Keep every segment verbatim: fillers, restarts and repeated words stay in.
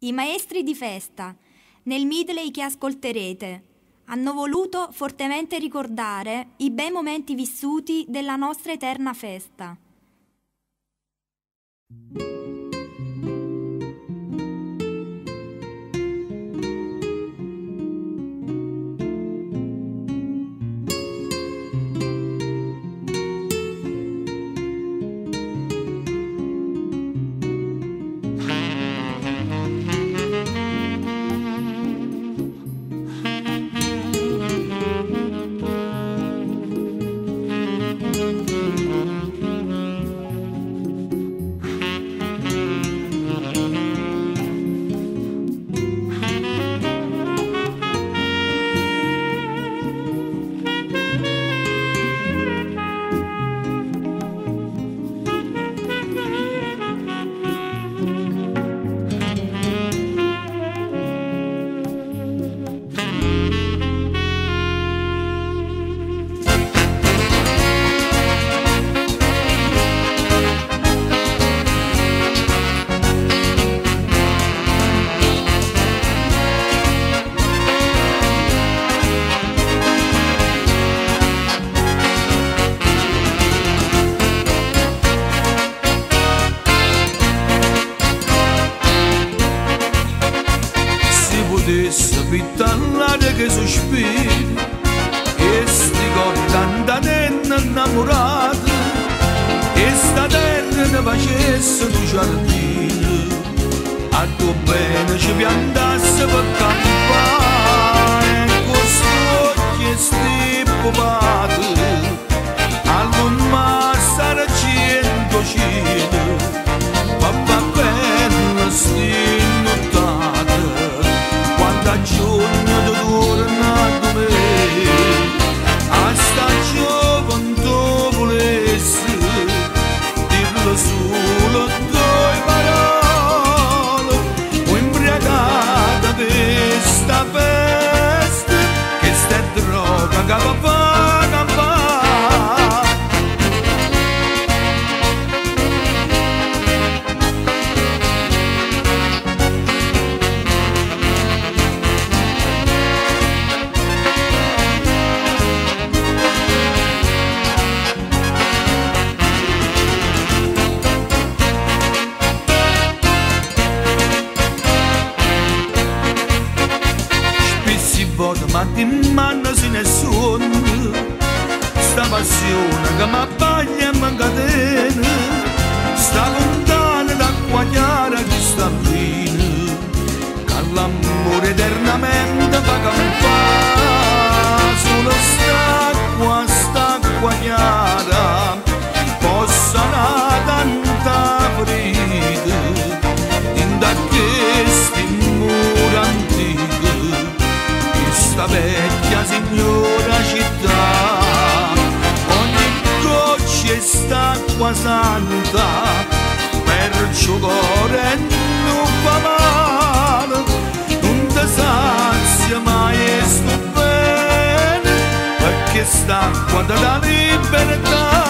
I maestri di festa, nel medley che ascolterete, hanno voluto fortemente ricordare i bei momenti vissuti della nostra eterna festa. Pitallare che sospiri e sti cordandanenne innamorati e sta terra ne facesse un giardino a tuo bene ci piantasse per campare e questi occhi e sti pupati all'umma stare cento cino papà bella sti nottate quanta giorno di tornato me a sta gioventù volessi dirlo solo due parole o imbriagata per sta festa che sta droga che va fa campare. Ma di manno se nessuno sta passione che mi abbaglia e mi catena sta lontana d'acqua chiara che sta bene che l'amore eternamente fa campare solo st'acqua, st'acqua chiara possa una tanta ferita in da questi muri antichi sta vecchia signora città ogni goccia è st'acqua santa perciò cuore non fa male non ti sazia mai e sto bene perché st'acqua dà libertà.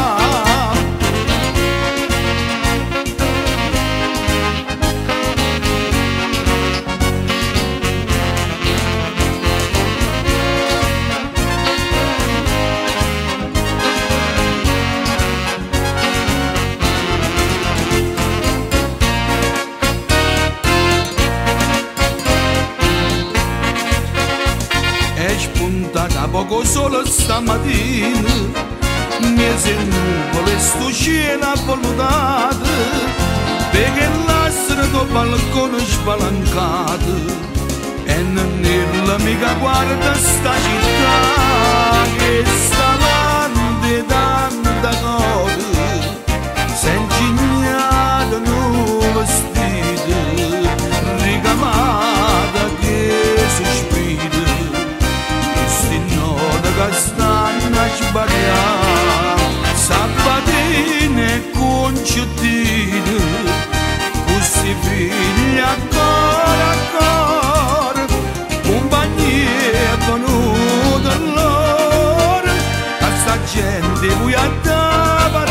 Da poco solo stamattina mi si nuvole sto cielo avvolutato perché l'astro del balcone spalancato e non mica guarda sta città che sta lande tanta cose senza ignato nuovo vestito ricamata che sospira che stanno a sbagliare sabatine e conciottine questi figli ancora ancora compagnia è venuta loro a sta gente cui a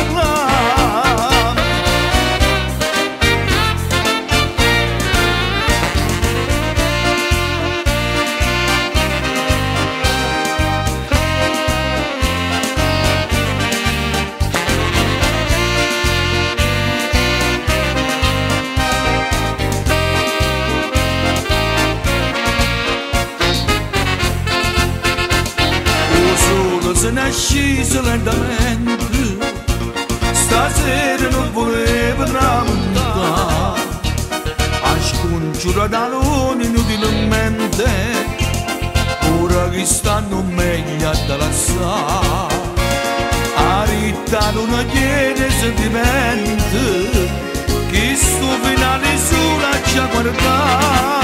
sceso lentamente, stasera non volevo tramontare, a scongiura da luna inutilmente, ora che stanno meglio da lasciare, a ritta luna chiede sentimento, che sto finale sola ci ha guardato.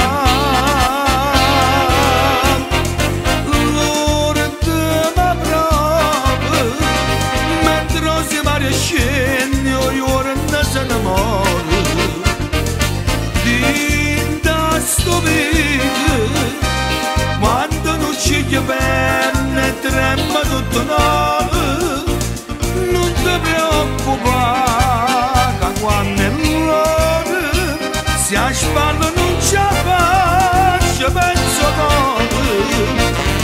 Scende ora non se ne muore dinda sto vita quando non ci bene trema tutto no non ti preoccupare che quando è l'ora si a spalle non ci faccia penso come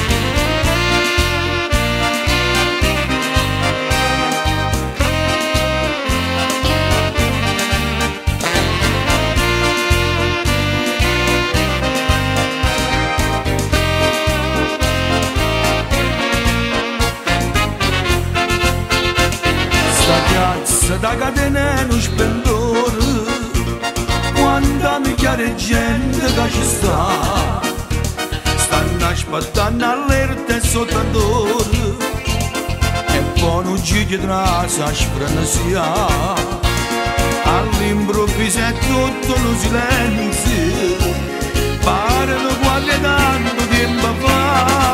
da catena non splendore quando mi chiare gente che ci sta stanno aspettando all'erta e sotto d'oro e poi non ci chiederà se asprano sia all'improvviso è tutto lo silenzio pare lo quale tanto tempo fa.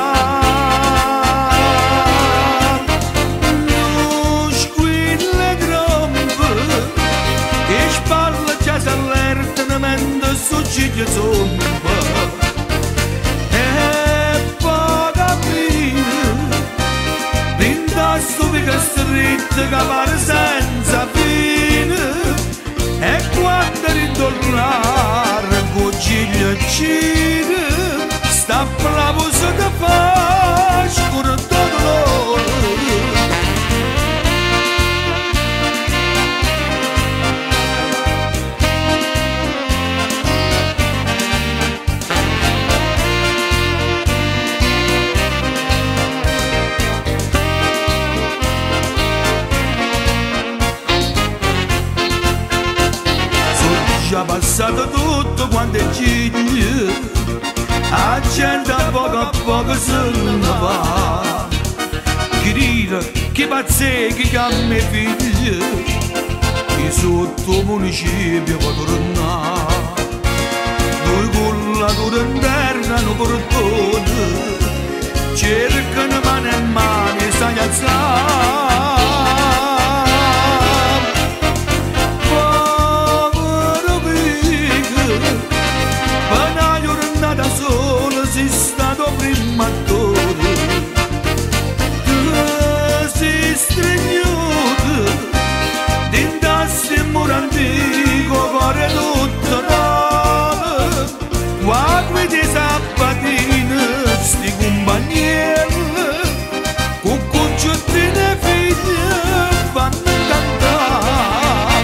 Succede zomba e poi cammina d'intasto di castritto che pare senza fine e quando ritornare con ciglia e cine sta bravo se te fa scuro tutto l'oro. Già passato tutto quando è ciglia, la gente a poco a poco se ne va. Chi ride, chi pazzechi che a me figlia, chi sotto il municipio può tornare. Due cullature interna non portone, cercano mano e mano e stai alzare. Sei stato prima attore, tu sei stregnuto, d'intassi muro antico, cuore tutto nuovo, qua guidi sabatine, sti compagnielli, con conciottine e figlie, fanno cantare.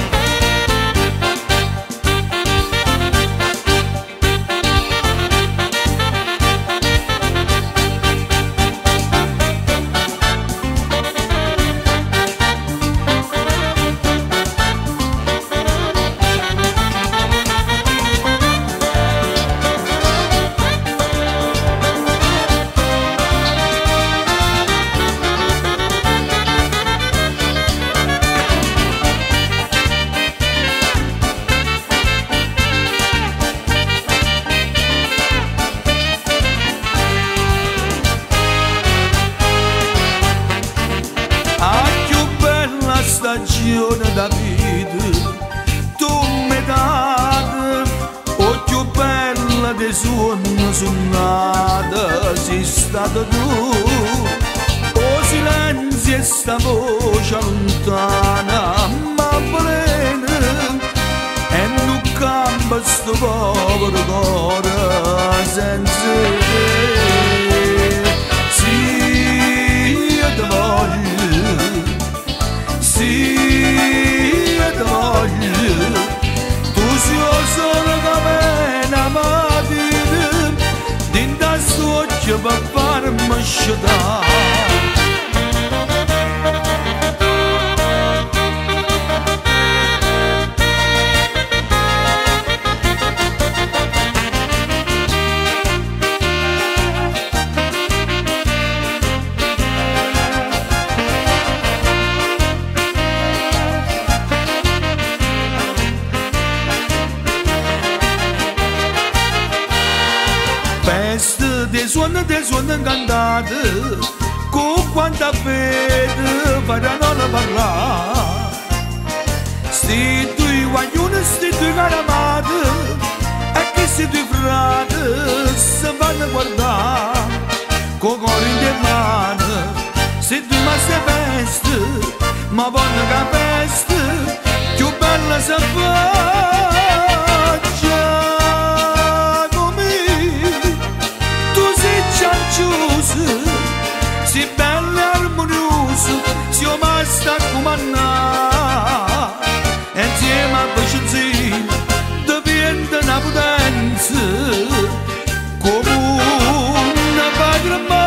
Stagione da vita, tu mi date, occhio bella di suono suonata, sei stato tu, o silenzio e sta voce lontana, ma plena, e non cambia sto povero cuore senza te, sì, io ti voglio. Sì, io ti voglio, tu sei solo come una mattina, dintre sto occhio per farmi sciutare. festa, de suono, de suono incantata, con quanta fede faranno a parlare. Sti due guaglioni, sti due caramate, e che sti due frate si vanno a guardare, con cuore in mano, sti due masse feste, ma vanno che feste, più bella si fa. Si bello e armonioso, si basta comandare, insieme a Vicentina diventa una potenza, come una padrona.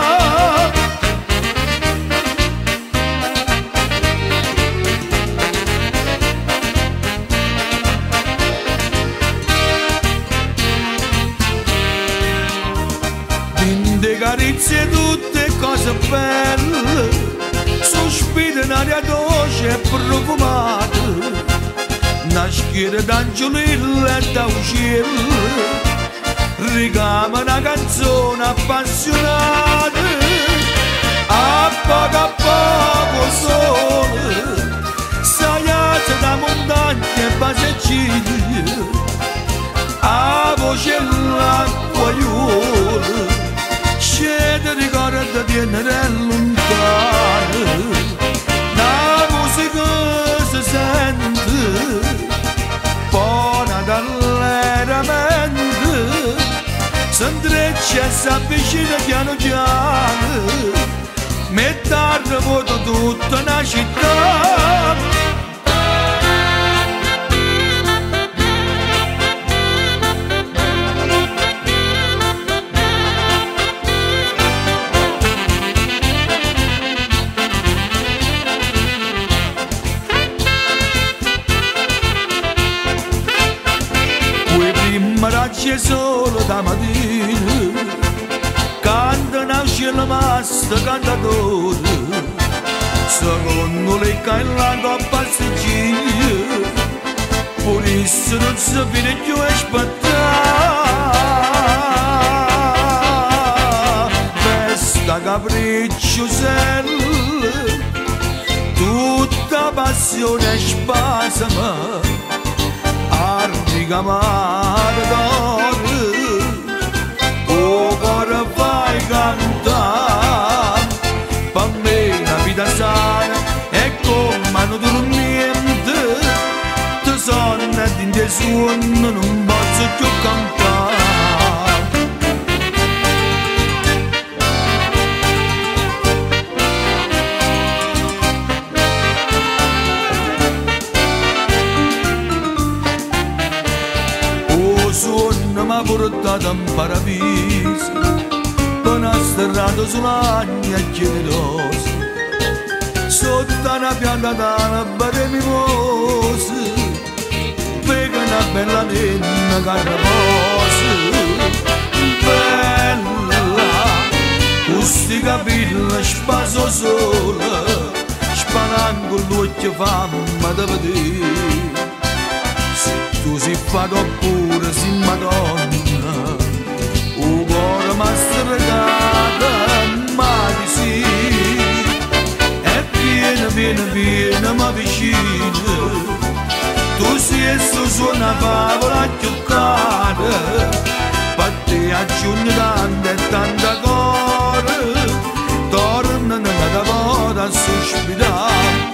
Dinde carizze tutte cose belle, sospiro in aria dolce e profumata, una schiera d'angiolilla e da uccello, ricama una canzone appassionata, a poco a poco sole, saiata da montagna e passeggini, a voce l'acqua iola, scende ricorda di tenere lontano, la musica si sente, buona dall'eramento, si intreccia e si avvicina piano piano, metà vuoto tutta una città. C'è solo da mattina, canta nasce la massa cantatore, secondo lei che la coppa passeggina, purissimo non si vede più aspettare, festa capriccio sella, tutta passione e spasima, ricamare d'oro, o cuore fai cantare, per me la vita sana è come non dormiente, ti sonno e in te suono non posso più cantare. Mi ha portato in paradiso, poi ha sterrato sull'agna chiederosa, sotto una pianta d'ana bere mimosa, pega una bella nenna carnaposa, bella, questi capelli spaso sola, spanando l'occhio famma da vedere. Tu si fa oppure si madonna, o cuore m'ha stregata, ma di sì, e viene, viene, viene, ma vicino, tu sei su una favola a giocare, per te aggiungi tanta e tanta cuore, torna nella volta a sospirare.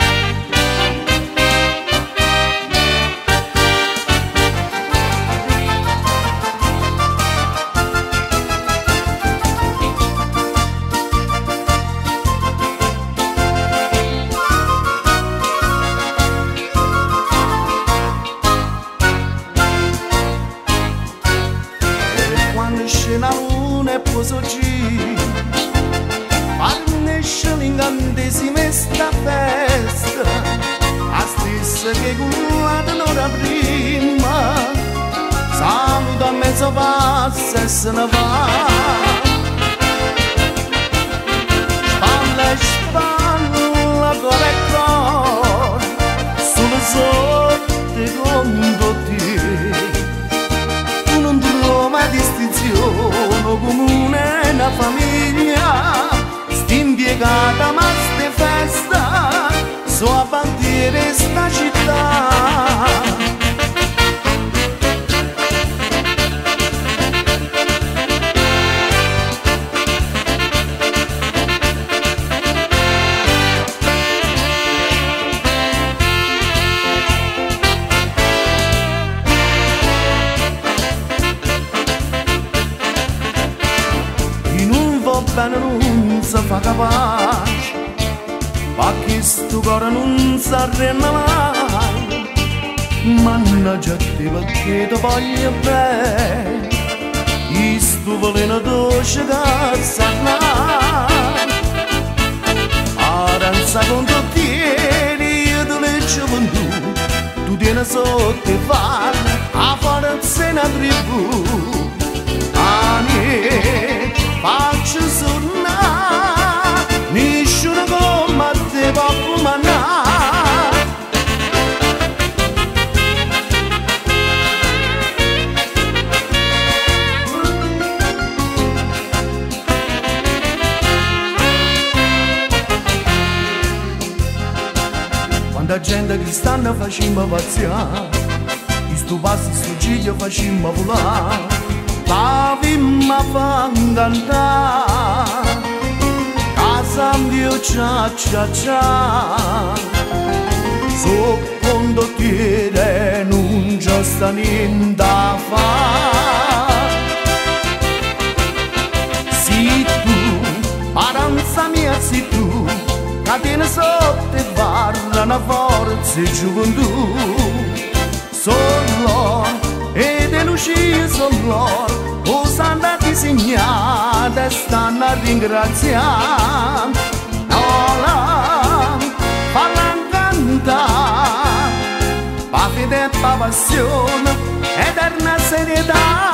La luna e poso G, quando esce l'incantesima sta festa, la stessa che quella un'ora prima, saluta a mezzo passo e se ne va. Spalla e spalla, cuore e cuore, solo sotto con te, tu non trovi mai distinzione. sta città. bene non si fa capace, ma che sto cuore non si arrenna mai. Mannaggia te perché ti voglio bene, questo veleno dolce che sa là. Aranza con tu tieni, io te le gioventù, tu tieni sotto e fare a forza una tribù. Ani, faccio suonare, nessuno come te può comandare. Quanta gente che stanno facendo pazziare, questo passo sto giglio facendo volare. La vimma fa cantare, casa mio cia cia cia. So quando tiene non c'è sta niente da fare. Si tu, paranza mia, si tu, catena sotto e parla una forza e gioventù. Sono ed è luce sono loro, osando disegnate stanno a ringraziare. Ola, parla cantare, pa fede e pa passione, eterna serietà.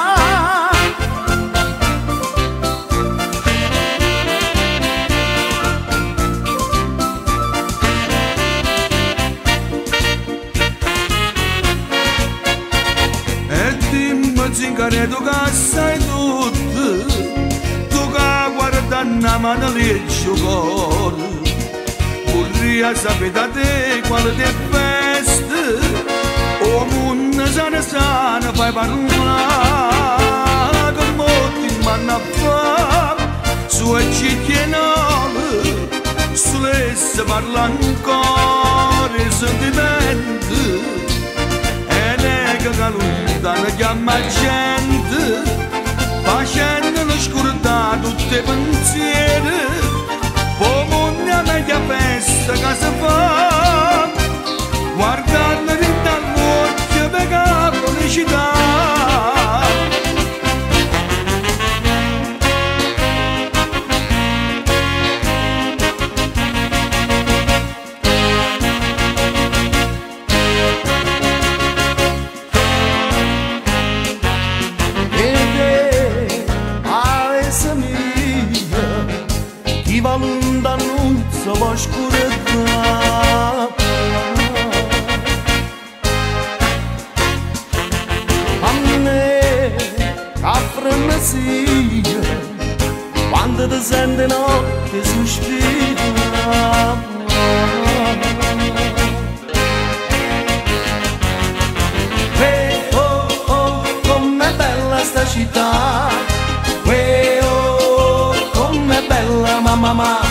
Zingare tu che sai tutto, tu che guarda una mano legge cuore, vorrei sapere da te quale ti veste, o mondo sana sana fai parlare, che molti manna fa, su e ci tienole, sulle parla ancora i sentimenti. Che lontano chiama gente, facendo l'oscurità tutti i pensieri, come una meglio festa che si fa, guardando dall'occhio per la felicità. Oscuridad a me frenesia quando ti senti notte sospira. Hey, oh, oh, com'è bella sta città, hey, oh, com'è bella mamma mamma.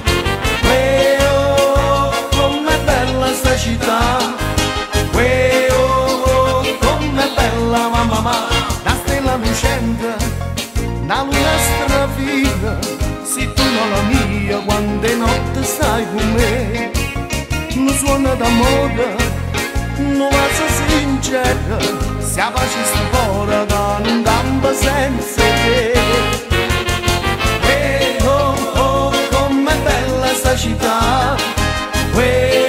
Città, uè, oh, oh, com'è bella mamma, la stella lucente, la luna strafina, se tu non la mia, quante notte stai con me, non suona d'amore, non va sincera, se la pace sta fuori che non campa senza te. Uè, oh, oh, com'è bella sta città, uè,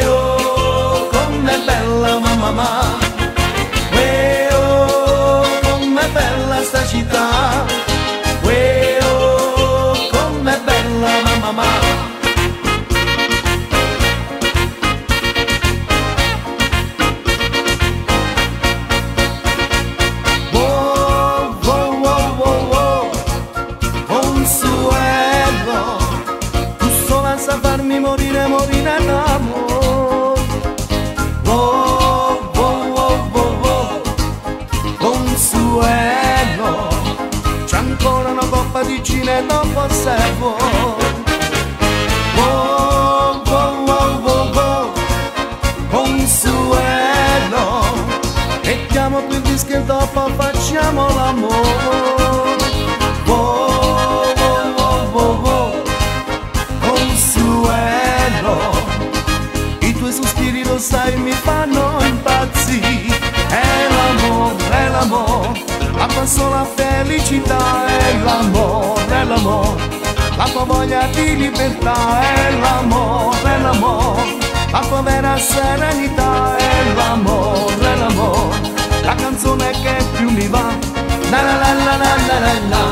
mamma, uè, oh, com'è bella sta città, uè, oh, com'è bella mamma. Wow, wow, wow, wow. Consuelo, c'è ancora una coppa di gin e dopo servo. Oh, oh, oh, oh, oh, Consuelo, mettiamo qui il disco e dopo facciamo l'amore. Oh, oh, oh, oh, oh, Consuelo, i tuoi sospiri lo sai mi fanno impazzire. È l'amore, è l'amore, la tua sola felicità. È l'amore, è l'amore, la tua voglia di libertà. È l'amore, è l'amore, la tua vera serenità. È l'amore, è l'amore, la canzone che più mi va. La la la la la la la.